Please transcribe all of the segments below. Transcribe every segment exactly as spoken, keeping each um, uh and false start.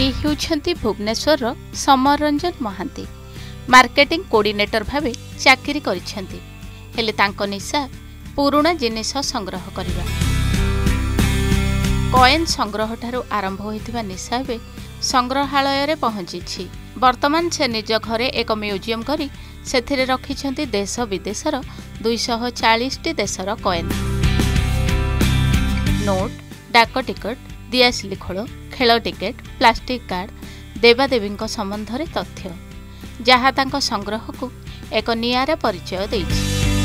ये होउछंती Bhubaneswar Samar Ranjan Mahanty marketing coordinator भावे चाकरी करिसेंती। हेले तांको निशा पुराना जिनिस संग्रह करिबा। कॉइन संग्रह ठारू आरंभ होइतिबा निशा बे संग्रहालय रे पहुंची। वर्तमान से निज घरे एक म्यूजियम करी सेथिरे रखिछंती देश विदेशर दो सौ चालीस टी देशर कॉइन, नोट, डाक टिकट, दियासिली खोल, खेल टिकेट, प्लास्टिक कार्ड, देवादेवी संबंध रे तथ्य जहाँ तांको संग्रह को एक नियारा परिचय देइछि।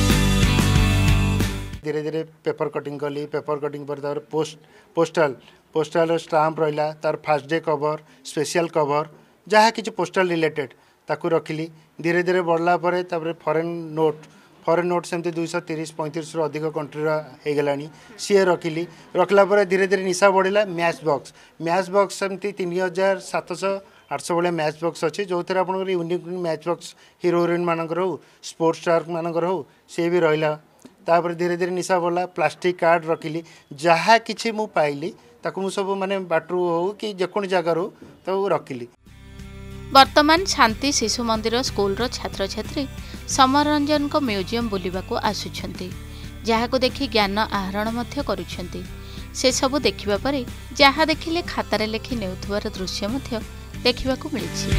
धीरे धीरे पेपर कटिंग कली, पेपर कटिंग पर तार पोस्ट पोस्टल पोस्टल स्टाम्प रहा, तार first day cover, special cover, जहाँ किसी पोस्टल रिलेटेड ताकू रखिली। धीरे धीरे बढ़ला परे तापर फॉरेन नोट फॉरेन नोट सेमती दुई सौ तीस पैंतीस रु अधिक कंट्री हो गलानी सी रखिली। रखला परे धीरे धीरे निशा बढ़ला। मैच बॉक्स मैच बॉक्स सेमती तीन हजार सात सौ आठ सौ भाई मैच बॉक्स अच्छी जो थे आप unique match box hero heroine मानकर हो, स्पोर्ट्स स्टार मानकर हो, सी भी रहा। तापर धीरे धीरे निशा बढ़ला। प्लास्टिक कार्ड रखिली, जहाँ किसी मु पाइली ताकू मु सब माने बाटरू हो कि जेकोन जगार हो तो रखिली। वर्तमान शांति शिशु मंदिर स्कूल रो छात्र छात्री समर रंजन को म्यूजियम बुलिबाको आसुछंती, जहाको देखि ज्ञान आहरण मध्य करुछंती। से सबु देखिबा परे जहाँ देखिले खातारे लेखि नेउथुवार दृश्य मध्य देखिबाको मिलिछि।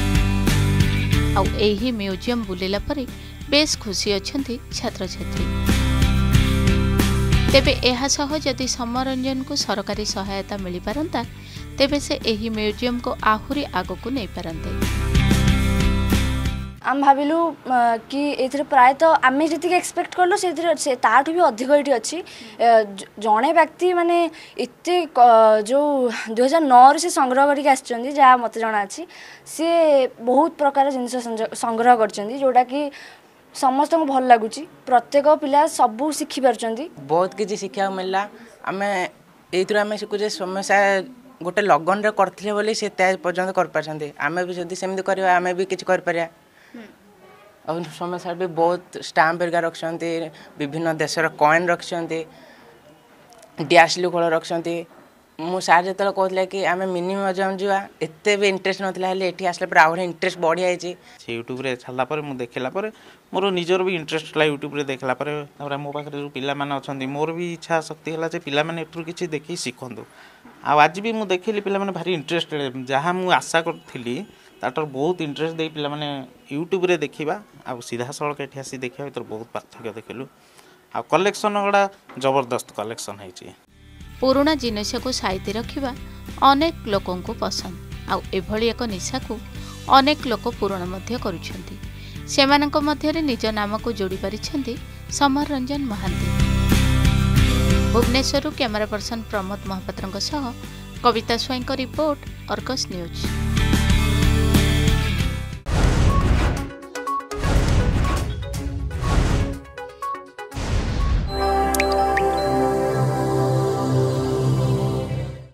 आ एही म्यूजियम बुलिला परे बेस खुशी अछंती छात्र छात्री। तेबे एहा सह जदि समर रंजन को सरकारी सहायता मिली पारंता तेबे से एही म्यूजियम को आहुरी आगो को नहीं पारंते। आम भाविलु कि एथरे प्राय तो आम जी एक्सपेक्ट कलु से ताठू भी अधिक ये अच्छी। जड़े व्यक्ति माने एत जो दुई हजार नौ से संग्रह करके आसछंती, जहाँ मत जना अच्छी सी बहुत प्रकार जिन संग्रह करछंती जोटा कि समस्त को भल लगुच। प्रत्येक पिला सबू शिखि पारछंती, बहुत किसी शिक्षा मिलला। आम एम शिखुचे समस्या गोटे लगन रे करथिले बोली से पर्यंत कर पारछंती। आमे भी जदी सेमि करबा आमे भी किछ कर पारिया। और समस्या भी बहुत स्टाम्प एरिका रखते, विभिन्न देशर कॉइन रखते, डैशली खोल रखते। मु सार जो कहते कि आम मिनी म्यूजियम जावा एत भी इंटरेस्ट नाला ये आसला पर आहुरी इंटरेस्ट बढ़ी जाइए। यूट्यूब रे छाला पर मु देखला पर मोर निजर भी इंटरेस्ट ला। यूट्यूब रे देखला पर तापर मो पाखरे जो पिला माने अछंती मोर भी इच्छा शक्ति हला जे पिला माने एटरू किछि देखि सिखंदो। आ आज भी मु देखिली पिला माने भारी इंटरेस्टेड, जहाँ मु आशा करथिली ताटर बहुत इंटरेस्ट दे पिला माने यूट्यूब रे देखिबा आ सीधा सड़क एठी आसी देखिबा भीतर बहुत पार्थक्य देखलु। आ कलेक्शन गडा जबरदस्त कलेक्शन है। पुराना जिनिस को साइती रखिबा अनेक लोकों को पसंद। आ एभली एक निशा को अनेक लोक पूर्ण मध्य करुछंती। सेमानक मध्य रे निज नाम को जोड़ी पारिछंती समर रंजन महांती। भुवनेश्वर कैमरा पर्सन प्रमोद महापात्र सह Kavita Swain report, Argus news.